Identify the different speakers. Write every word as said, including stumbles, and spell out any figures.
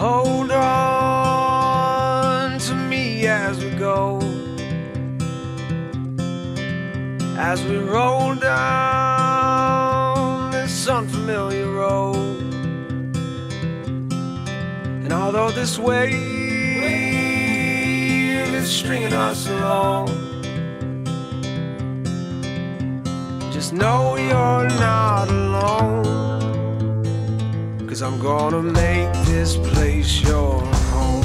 Speaker 1: hold on to me as we go, as we roll down this unfamiliar road. And although this wave is stringing us along, just know you're not alone, 'cause I'm gonna make this place your home.